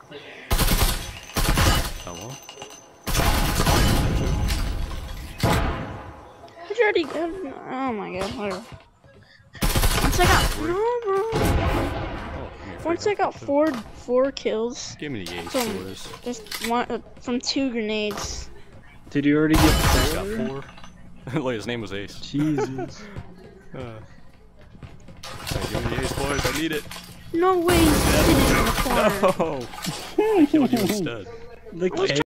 Hello? You already got. Oh my god, whatever. Once I got. No, bro. Oh, Once I got four kills. Give me the ace, From boys. just one from 2 grenades. Did you already get Ace got 4? 4. Look, his name was Ace. Jesus. Hey, give me the ace, boys. I need it. No way he's sitting in the corner. No! I killed you instead. The